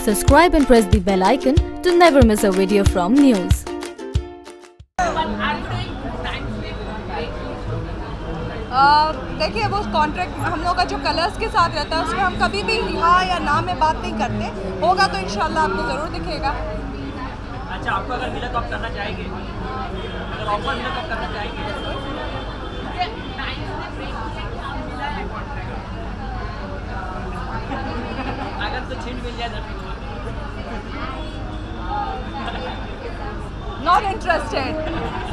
Subscribe and press the bell icon to never miss a video from NYOOOZ. देखिए वो contract हम लोग का जो कलर्स के साथ रहता है उसमें हम कभी भी हाँ या ना में बात नहीं करते। होगा तो इंशाल्लाह आपको ज़रूर दिखेगा। अच्छा, आपको अगर मिला तो आप करना चाहेंगे? अगर ऑफर मिला तो आप करना चाहेंगे? अगर तो छीन मिल जाए तो नॉट इंटरेस्टेड।